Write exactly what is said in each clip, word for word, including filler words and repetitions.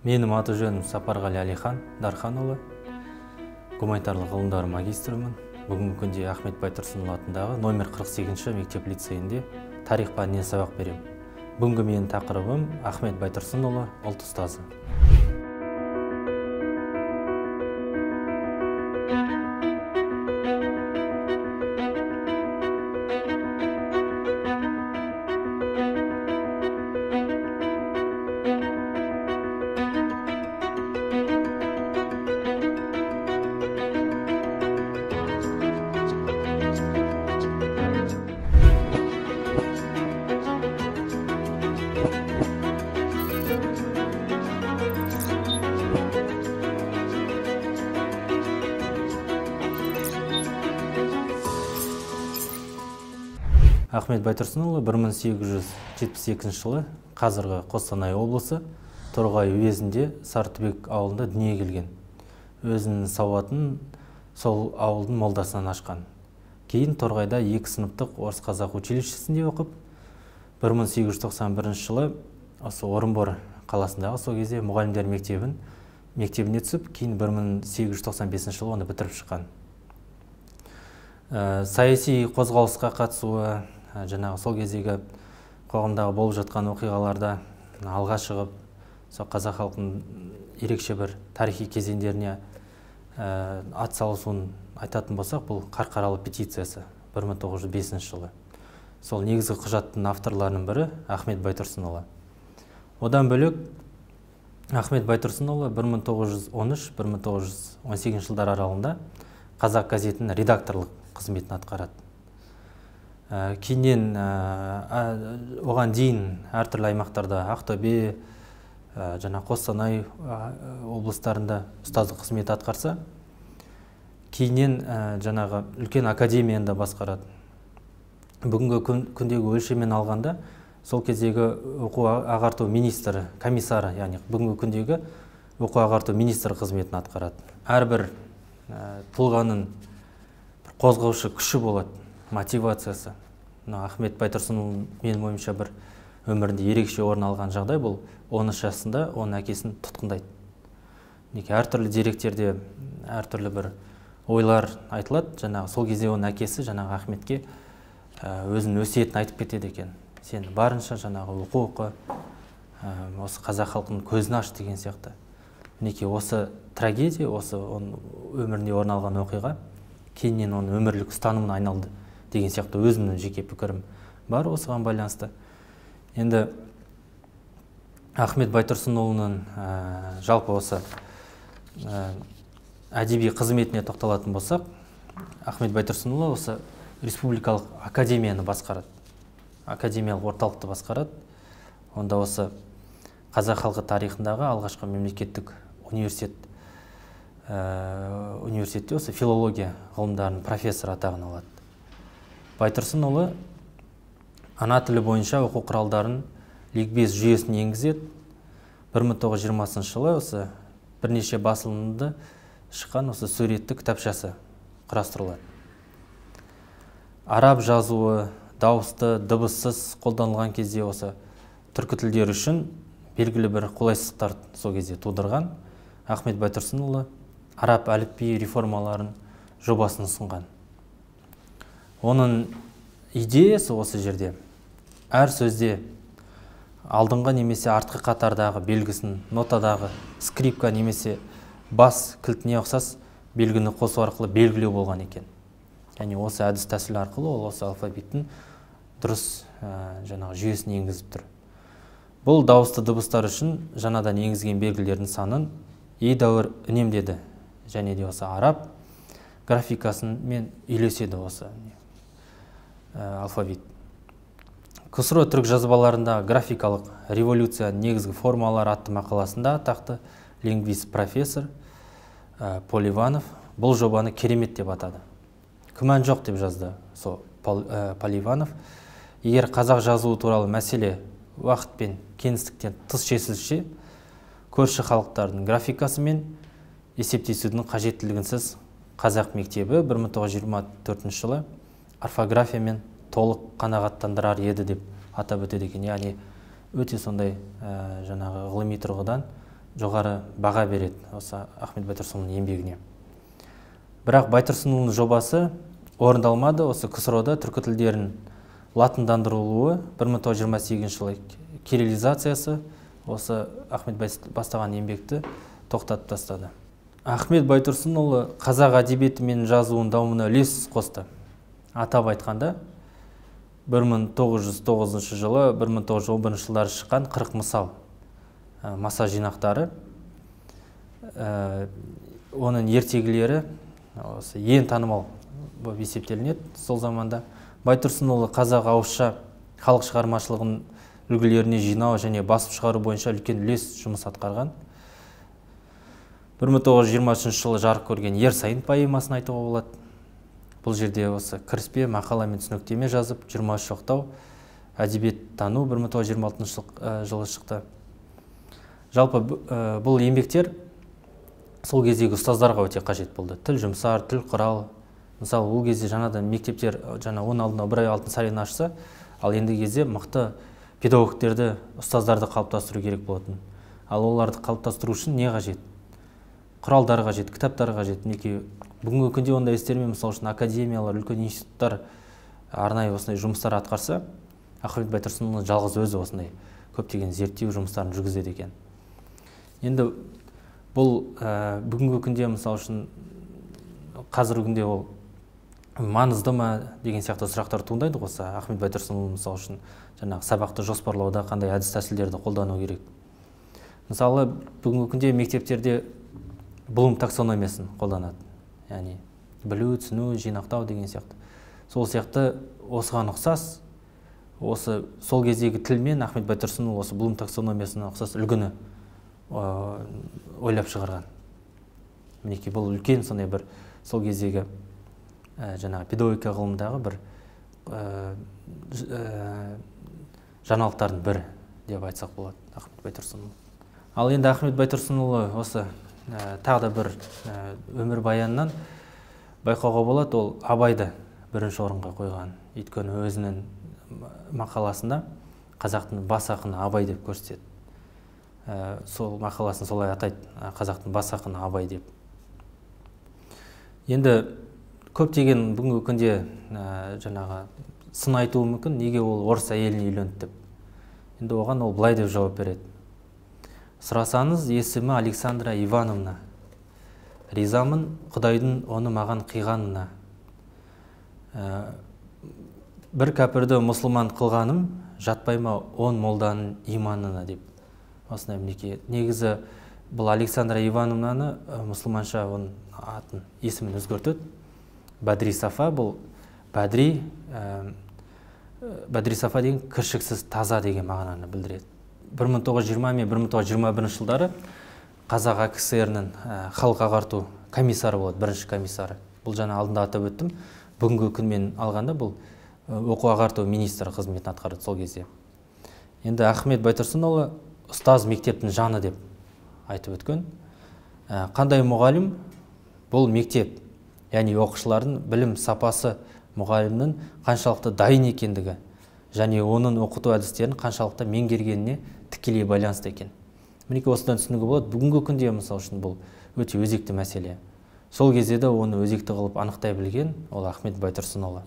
Менің аты жөнім Сапарғали Алихан Дарханұлы, гуманитарлық ғылымдар магистрімін. Бүгінгі күнде Ахмет Байтұрсынұлы атындағы номер қырық сегізінші мектеп лицейінде тарих пәнінен сабақ беремін. Бүгінгі менің тақырыбым Ахмет Байтұрсынұлы ұлт ұстазы. Ахмет Байтұрсынұлы бір мың сегіз жүз жетпіс екінші жылы қазіргі Қостанай облысы Торғай уезінде Сарытүбек ауылында дүниеге келген. Өзінің сауатын сол ауылдың молдасынан ашқан. Кейін Торғайда екі сыныптық орыс қазақ училищесінде оқып, бір мың сегіз жүз тоқсан бірінші жылы осы Орынбор қаласындағы сол кезде мұғалімдер мектебін мектебіне түсіп, кейін бір мың сегіз жүз тоқсан бесінші жылы оны бітіріп шыққан. Саяси қозғалысқа қатысуы, жаңағы сол кездегі қоғамдағы болып жатқан оқиғаларда алға шығып, сол қазақ халқының ерекше бір тарихи кезеңдеріне ат салысуын айтатын болсақ, бұл Қарқаралы петициясы бір мың тоғыз жүз бесінші жылы. Сол негізгі құжаттың авторларының бірі Ахмет Байтұрсынұлы. Одан бөлек Ахмет Байтұрсынұлы бір мың тоғыз жүз он үш — бір мың тоғыз жүз он сегізінші жылдар аралығында Қазақ газетінің редакторлық қызметін атқарады. Кейіннен оған дейін әртүрлі аймақтарда Ақтөбе, жаңа Қостанай облыстарында ұстаздық қызмет атқарса, кейіннен жаңағы үлкен академияны басқарады. Бүгінгі күндегі өлшеммен алғанда, сол кездегі оқу ағарту министрі, комиссары, яғни бүгінгі күндегі оқу ағарту министрі қызметін атқарады. Әрбір тұлғаның қозғаушы күші болады, мотивациясы. Ахмет Байтұрсынұлы менің ойымша бір өмірінде ерекше орын алған жағдай, бұл он үш жасында оның әкесін тұтқындайды. Әртүрлі деректерде әртүрлі бір ойлар айтылады. Жаңағы сол кезде оның әкесі жаңағы Ахметке өзінің өсиетін айтып кетеді екен. Сен барынша жаңағы оқу оқы, осы қазақ халқының көзін аш деген сияқты. Мінекей осы трагедия, осы оның өмірінде орын алған оқиға кейіннен оның өмірлік ұстанымына айналды деген сияқты өзімнің жеке пікірім бар осыған байланысты. Енді Ахмет Байтұрсынұлының жалпы осы әдеби қызметіне тоқталатын болсақ, Ахмет Байтұрсынұлы осы республикалық академияны басқарады, академиялық орталықты басқарады. Онда осы қазақ халқы тарихындағы алғашқы мемлекеттік университет университетте осы филология ғылымдарының профессор атағын алады. Байтұрсынұлы ана тілі бойынша оқу құралдарын ликбез жүйесін енгізеді. бір мың тоғыз жүз жиырмасыншы жылы осы бірнеше басылымында шыққан осы суретті кітапшасы құрастырылады. Араб жазуы дауысты, дыбыссыз қолданылған кезде осы түркі тілдері үшін белгілі бір қолайсыздықтар сол кезде тудырған. Ахмет Байтұрсынұлы араб әліпби реформаларын жобасын ұсынған. Оның идеясы осы жерде әр сөзде алдыңғы немесе артқы қатардағы белгісін нотадағы скрипка немесе бас кілтіне ұқсас белгіні қосу арқылы белгілеу болған екен. Яғни осы әдіс тәсіл арқылы ол осы алфавиттің дұрыс жаңағы жүйесін енгізіп тұр. Бұл дауысты дыбыстар үшін жаңадан енгізген белгілердің санын едәуір үнемдеді, және де осы араб графикасымен үйлеседі осы алфавит. КСР түрік жазбаларында графикалық революция негізгі формалары атты мақаласында атақты лингвист профессор Поливанов бұл жобаны керемет деп атады. Күмән жоқ деп жазды сол Поливанов. Егер қазақ жазуы туралы мәселе уақыт пен кеңістіктен тыс шешілсе, көрші халықтардың графикасы мен есептесудің қажеттілігінсіз қазақ мектебі бір мың тоғыз жүз жиырма төртінші жылы орфографиямен толық қанағаттандырар еді деп атап өтеді екен. Яғни өте сондай жаңағы ғылыми тұрғыдан жоғары баға береді осы Ахмет Байтұрсынұлының еңбегіне. Бірақ Байтұрсынұлының жобасы орындалмады. Осы КСРО-да түркі тілдерін латындандырылуы бір мың тоғыз жүз жиырма сегізінші жылы кириллизациясы осы Ахмет бастаған еңбекті тоқтатып тастады. Ахмет Байтұрсынұлы қазақ әдебиеті мен жазуының дамуына үлес қосты. Атап айтқанда бір мың тоғыз жүз тоғызыншы жылы бір мың тоғыз жүз он бірінші жылдары шыққан қырық мысал маса жинақтары, оның ертегілері осы ең танымал болып есептелінеді. Сол заманда Байтұрсынұлы қазақ ауызша халық шығармашылығын үлгілеріне жинау және басып шығару бойынша үлкен үлес жұмыс атқарған. бір мың тоғыз жүз жиырма үшінші жылы жарық көрген Ер сайын поэмасын айтуға болады. Бұл жерде осы кіріспе, мақала мен түсініктеме жазып, жиырма үш жоқтау, әдебиеттану бір мың тоғыз жүз жиырма алтыншы жылы шықты. Жалпы бұл еңбектер сол кездегі ұстаздарға өте қажет болды. Тіл жұмсар, тіл құрал. Мысалы, ол кезде жаңадан мектептер жаңа он алдына бір ай алтын сарайын ашса, ал енді кезде мықты педагогтерді, ұстаздарды қалыптастыру керек болатын. Ал оларды қалыптастыру үшін не қажет? Құралдар қажет, кітаптар қажет. Мінекей бүгінгі күнде ондай істермен, мысалы үшін академиялар, үлкен институттар арнайы осындай жұмыстар атқарса, Ахмет Байтұрсынұлы жалғыз өзі осындай көптеген зерттеу жұмыстарын жүргізеді екен. Енді бұл бүгінгі күнде, мысалы үшін қазіргі күнде ол маңызды ма деген сияқты сұрақтар туындайды осы Ахмет Байтұрсынұлы, мысалы үшін жаңағы сабақты жоспарлауда қандай әдіс тәсілдерді қолдану керек. Мысалы, бүгінгі күнде мектептерде Блум таксономиясын қолданады. Яғни білу, түсіну, жинақтау деген сияқты. Сол сияқты осыған ұқсас, осы сол кездегі тілмен Ахмет Байтұрсынұлы осы Блум таксономиясына ұқсас үлгіні ойлап шығарған. Мінекей бұл үлкен сондай бір сол кездегі жаңағы педагогика ғылымындағы бір жаңалықтардың бірі деп айтсақ болады Ахмет Байтұрсынұлы. Ал енді Ахмет Байтұрсынұлы осы тағы да бір өмір баянынан байқауға болады, ол Абайды бірінші орынға қойған. Өйткені өзінің мақаласында қазақтың бас ақыны Абай деп көрсетеді. Сол мақаласын солай атайды, қазақтың бас ақыны Абай деп. Енді көптеген бүгінгі күнде жаңағы сын айтуы мүмкін, неге ол орыс әйеліне үйленді деп. Енді оған ол былай деп жауап береді. Сұрасаңыз, есімі Александра Ивановна. Ризамын Құдайдың оны маған қиғанына. Бір кәпірді мұсылман қылғаным, жатпайма он молданың иманына деп. Осындай мінекей. Негізі бұл Александра Ивановнаны мұсылманша оның атын, есімін өзгертеді. Бәдри Сафа, бұл Бәдри, Бәдри Сафа деген кіршіксіз таза деген мағынаны білдіреді. бір мың тоғыз жүз жиырма мен бір мың тоғыз жүз жиырма бірінші жылдары Қазақ АКСР-нің халық ағарту комиссары болады, бірінші комиссары. Бұл жаңа алдында атап өттім. Бүгінгі күнмен алғанда бұл оқу ағарту министрі қызметін атқарады сол кезде. Енді Ахмет Байтұрсынұлы ұстаз мектептің жаны деп айтып өткен. Қандай мұғалім? Бұл мектеп, яғни оқушылардың білім сапасы мұғалімнің қаншалықты дайын екендігі және оның оқыту әдістерін қаншалықты меңгергеніне тікелей байланысты екен. Мінекей осыдан түсінуге болады, бүгінгі күнде мысалы үшін бұл өте өзекті мәселе. Сол кезде де оны өзекті қылып анықтай білген ол Ахмет Байтұрсынұлы.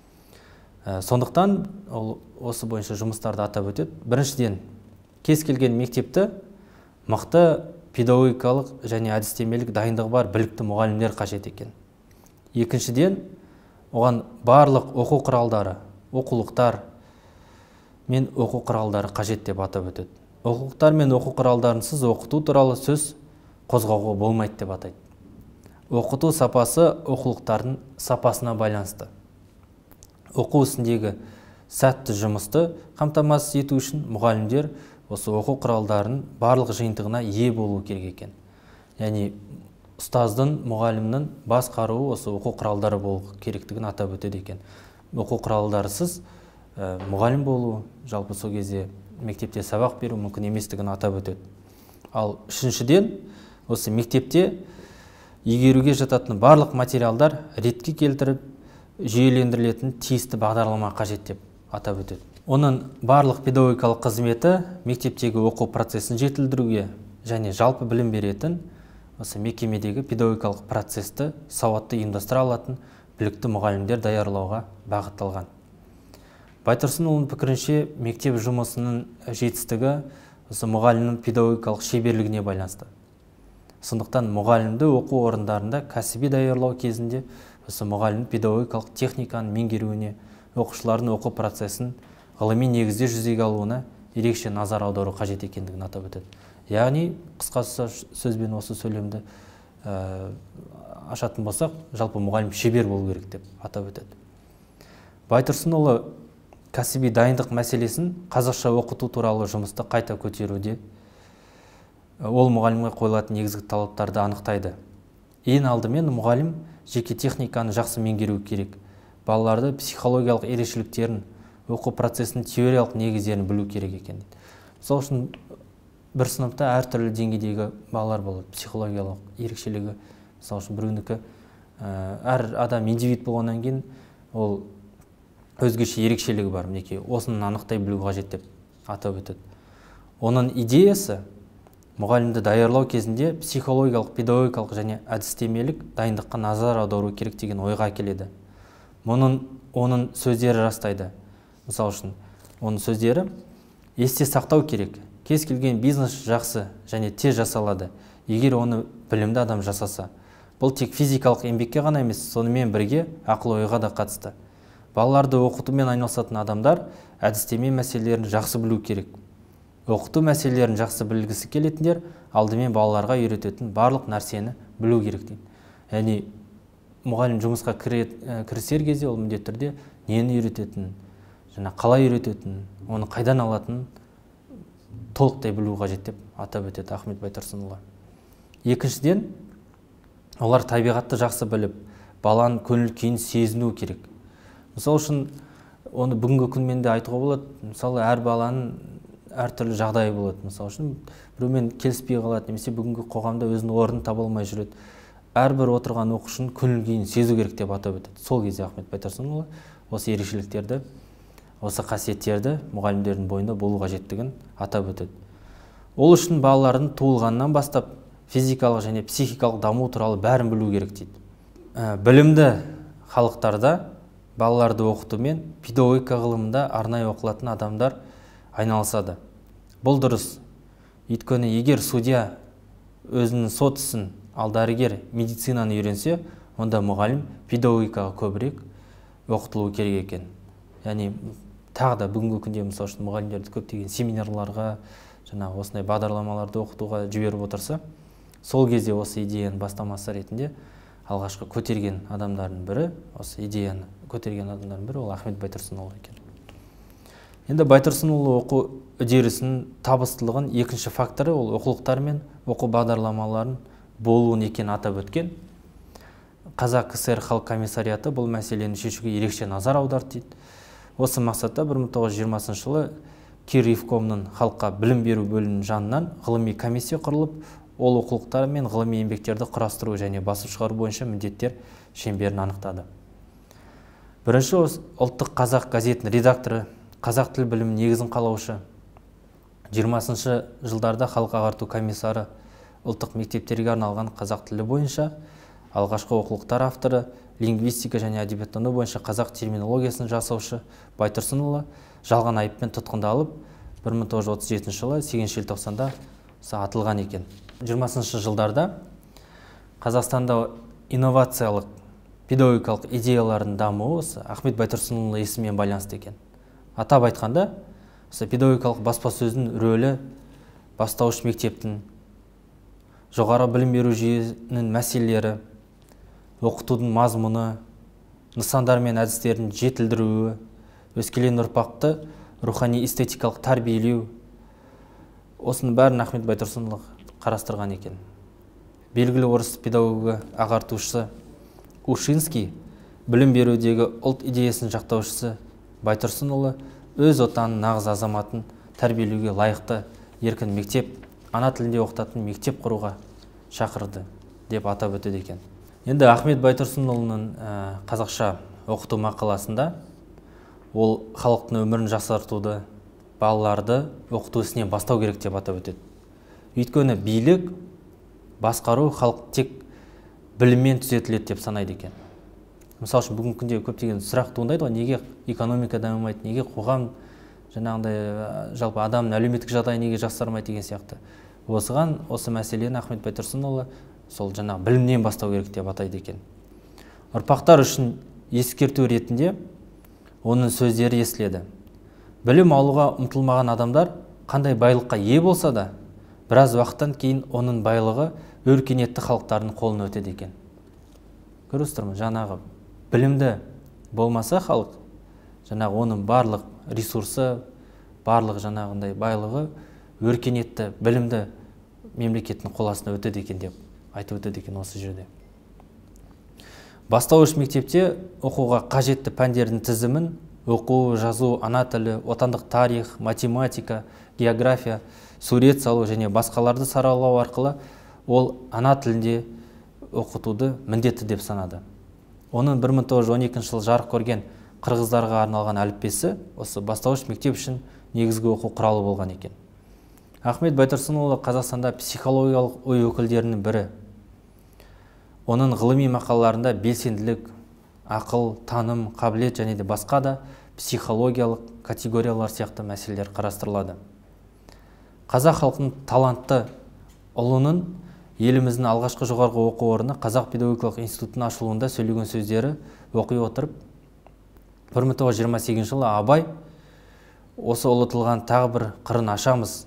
Сондықтан ол осы бойынша жұмыстарды атап өтеді. Біріншіден, кез келген мектепті мықты педагогикалық және әдістемелік дайындығы бар білікті мұғалімдер қажет екен. Екіншіден, оған барлық оқу құралдары, оқулықтар мен оқу құралдары қажет деп атап өтеді. Оқулықтар мен оқу құралдарынсыз оқыту туралы сөз қозғауға болмайды деп атайды. Оқыту сапасы оқулықтардың сапасына байланысты. Оқу ісіндегі сәтті жұмысты қамтамасыз ету үшін мұғалімдер осы оқу құралдарының барлық жиынтығына ие болу керек екен. Яғни ұстаздың, мұғалімнің бас қаруы осы оқу құралдары болу керектігін атап өтеді екен. Оқу құралдарысыз мұғалім болу, жалпы сол кезде мектепте сабақ беру мүмкін еместігін атап өтеді. Ал үшіншіден, осы мектепте игеруге жататын барлық материалдар ретке келтіріп, жүйелендірілетін тиісті бағдарлама қажет деп атап өтеді. Оның барлық педагогикалық қызметі мектептегі оқу процесін жетілдіруге, және жалпы білім беретін осы мекемедегі педагогикалық процесті сауатты ұйымдастыра алатын білікті мұғалімдер даярлауға бағытталған. Байтұрсынұлының пікірінше, мектеп жұмысының жетістігі осы мұғалімнің педагогикалық шеберлігіне байланысты. Сондықтан мұғалімді оқу орындарында кәсіби даярлау кезінде осы мұғалімнің педагогикалық техниканы меңгеруіне, оқушылардың оқу процесін ғылыми негізде жүзеге алуына ерекше назар аудару қажет екендігін атап өтеді. Яғни, қысқасы сөзбен осы сөйлемді ә, ашатын болсақ, жалпы мұғалім шебер болу керек деп атап өтеді. Байтұрсынұлы кәсіби дайындық мәселесін қазақша оқыту туралы жұмысты қайта көтеруде ол мұғалімге қойылатын негізгі талаптарды анықтайды. Ең алдымен мұғалім жеке техниканы жақсы меңгеру керек. Балаларды психологиялық ерекшеліктерін, оқу процесінің теориялық негіздерін білу керек екен. Сол үшін бір сыныпта әртүрлі деңгейдегі балалар болады. Психологиялық ерекшелігі, мысалы үшін біреуінікі әр адам индивид болғаннан кейін ол өзгеше ерекшелігі бар, мінекей осыны анықтай білу қажет деп атап өтеді. Оның идеясы мұғалімді даярлау кезінде психологиялық, педагогикалық және әдістемелік дайындыққа назар аудару керек деген ойға келеді. Мұның оның сөздері растайды. Мысалы үшін, оның сөздері есте сақтау керек. Кез келген бизнес жақсы және тез жасалады, егер оны білімді адам жасаса. Бұл тек физикалық еңбекке ғана емес, сонымен бірге ақыл ойға да қатысты. Балаларды оқытумен айналысатын адамдар әдістеме мәселелерін жақсы білу керек. Оқыту мәселелерін жақсы білгісі келетіндер алдымен балаларға үйрететін барлық нәрсені білу керек дейді. Яғни мұғалім жұмысқа кірісер кезде ол міндетті түрде нені үйрететінін, және қалай үйрететінін, оны қайдан алатынын толықтай білу қажет деп атап өтеді Ахмет Байтұрсынұлы. Екіншіден, олар табиғатты жақсы біліп, баланың көңіл күйін сезіну керек. Мысалы үшін, оны бүгінгі күнмен де айтуға болады. Мысалы, әр баланың әртүрлі жағдайы болады. Мысалы үшін, біреумен келіспей қалады, немесе бүгінгі қоғамда өзінің орнын таба алмай жүреді. Әрбір отырған оқушының көңіл күйін сезу керек деп атап өтеді. Сол кезде Ахмет Байтұрсынұлы осы ерекшеліктерді, осы қасиеттерді мұғалімдердің бойында болу қажеттігін атап өтеді. Ол үшін балалардың туылғаннан бастап физикалық және психикалық даму туралы бәрін білу керек дейді. Білімді халықтарда балаларды оқытумен педагогика ғылымында арнайы оқылатын адамдар айналысады. Бұл дұрыс. Өйткені егер судья өзінің сот ісін, ал дәрігер медицинаны үйренсе, онда мұғалім педагогикаға көбірек оқытылуы керек екен. Яғни тағы да бүгінгі күнде мысалы үшін мұғалімдерді көптеген семинарларға, жаңа осындай бағдарламаларды оқытуға жіберіп отырса, сол кезде осы идеяның бастамасы ретінде алғашқы көтерген адамдардың бірі, осы идеяны көтерген адамдардың бірі ол Ахмет Байтұрсынұлы екен. Енді Байтұрсынұлы оқу үдерісінің табыстылығын екінші факторы ол оқулықтар мен оқу бағдарламаларын болуын екенін атап өткен. Қазақ КСР халық комиссариаты бұл мәселені шешуге ерекше назар аударды дейді. Осы мақсатта бір мың тоғыз жүз жиырмасыншы жылы Кирифкомның халыққа білім беру бөлімінің жанынан ғылыми комиссия құрылып, ол оқулықтар мен ғылыми еңбектерді құрастыру және басып шығару бойынша міндеттер шеңберін анықтады. Бірінші ұлттық қазақ газетінің редакторы, қазақ тіл білімінің негізін қалаушы, жиырмасыншы жылдарда халық ағарту комиссары, ұлттық мектептерге арналған қазақ тілі бойынша алғашқы оқулықтар авторы, лингвистика және әдебиеттану бойынша қазақ терминологиясын жасаушы Байтұрсынұлы жалған айыппен тұтқындалып, бір мың тоғыз жүз отыз жетінші жылы сегізінші желтоқсанда атылған екен. жиырмасыншы жылдарда Қазақстанда инновациялық педагогикалық идеялардың дамуы Ахмет Байтұрсынұлы есімімен байланысты екен. Атап айтқанда, педагогикалық баспасөздің рөлі бастауыш мектептің, жоғары білім беру жүйесінің мәселелері, оқытудың мазмұны, нысандар мен әдістерін жетілдіруі, өскелең ұрпақты рухани эстетикалық тәрбиелеу, осының бәрін Ахмет Байтұрсынұлы қарастырған екен. Белгілі орыс педагогі ағартушысы Ушинский, білім берудегі ұлт идеясын жақтаушысы Байтұрсынұлы өз отанын нағыз азаматын тәрбиелеуге лайықты еркін мектеп, ана тілінде оқытатын мектеп құруға шақырды деп атап өтеді екен. Енді Ахмет Байтұрсынұлының қазақша оқыту мақаласында ол халықтың өмірін жақсартуды, балаларды оқыту ісіне бастау керек деп атап өтеді. Өйткені билік, басқару халық тек біліммен түзетіледі деп санайды екен. Мысалы үшін бүгінгі күнде көптеген сұрақ туындайды ғой, неге экономика дамымайды, неге қоғам жаңағындай жалпы адамның әлеуметтік жағдайы неге жақсармайды деген сияқты. Осыған осы мәселені Ахмет Байтұрсынұлы сол жаңағы білімнен бастау керек деп атайды екен. Ұрпақтар үшін ескерту ретінде оның сөздері естіледі. Білім алуға ұмтылмаған адамдар қандай байлыққа ие болса да, біраз уақыттан кейін оның байлығы өркениетті халықтардың қолына өтеді екен. Көресіздер ме? Жаңағы білімді болмаса халық, жаңағы оның барлық ресурсы, барлық жаңағындай байлығы өркениетті, білімді мемлекеттің қол астына өтеді екен деп айтып өтеді екен осы жерде. Бастауыш мектепте оқуға қажетті пәндердің тізімін оқу, жазу, ана тілі, отандық тарих, математика, география, сурет салу және басқаларды саралау арқылы ол ана тілінде оқытуды міндетті деп санады. Оның бір мың тоғыз жүз он екінші жылы жарық көрген қырғыздарға арналған әліппесі осы бастауыш мектеп үшін негізгі оқу құралы болған екен. Ахмет Байтұрсынұлы Қазақстанда психологиялық ой өкілдерінің бірі. Оның ғылыми мақалаларында белсенділік, ақыл, таным, қабілет және де басқа да психологиялық категориялар сияқты мәселелер қарастырылады. Қазақ халқының талантты ұлының еліміздің алғашқы жоғарғы оқу орны Қазақ педагогикалық институтының ашылуында сөйлеген сөздері оқи отырып, бір мың тоғыз жүз жиырма сегізінші жылы Абай осы ұлытылған тағы бір қырын ашамыз.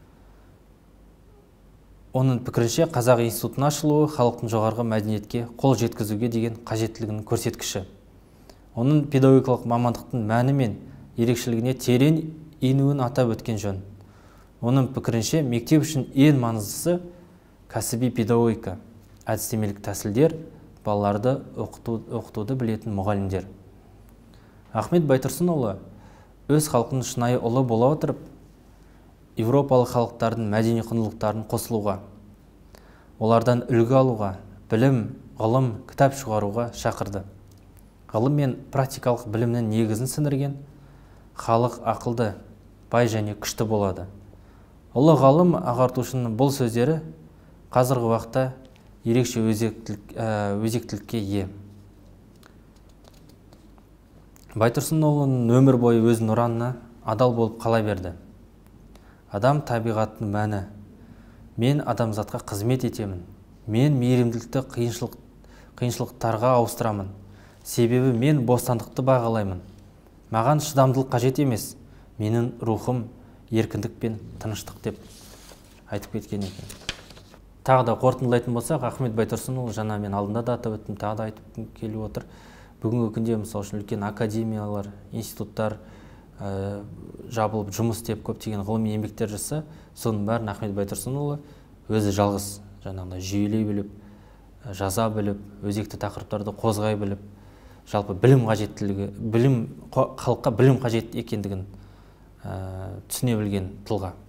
Оның пікірінше Қазақ институтының ашылуы халықтың жоғарғы мәдениетке қол жеткізуге деген қажеттілігінің көрсеткіші. Оның педагогикалық мамандықтың мәні мен ерекшелігіне терең енуін атап өткен жөн. Оның пікірінше мектеп үшін ең маңыздысы кәсіби педагогика, әдістемелік тәсілдер, балаларды оқыту, оқытуды білетін мұғалімдер. Ахмет Байтұрсынұлы өз халқының шынайы ұлы бола отырып, Европалық халықтардың мәдени құндылықтарын қосылуға, олардан үлгі алуға, білім, ғылым, кітап шығаруға шақырды. Ғылым мен практикалық білімнің негізін сіңірген халық ақылды, бай және күшті болады. Ұлы ғалым ағартушының бұл сөздері қазіргі уақытта ерекше өзектілік, өзектілікке ие. Байтұрсынұлының өмір бойы өзінің ұранына адал болып қала берді. Адам табиғаттың мәні. Мен адамзатқа қызмет етемін. Мен мейірімділікті қиыншылық, қиыншылықтарға ауыстырамын. Себебі мен бостандықты бағалаймын. Маған шыдамдылық қажет емес. Менің рухым еркіндік пен тыныштық деп айтып кеткен екен. Тағы да қорытындылайтын болсақ, Ахмет Байтұрсынұлы жаңа мен алдында да атап өттім, тағы да айтып келіп отыр. Бүгінгі күнде мысалы үшін үлкен академиялар, институттар ә, жабылып жұмыс істеп көптеген ғылыми еңбектер жасаса, соның бәрін Ахмет Байтұрсынұлы өзі жалғыз жаңағыдай жүйелей біліп, жаза біліп, өзекті тақырыптарды қозғай біліп, жалпы білім қажеттілігі, білім халыққа білім қажет екендігін ә, түсіне білген тұлға.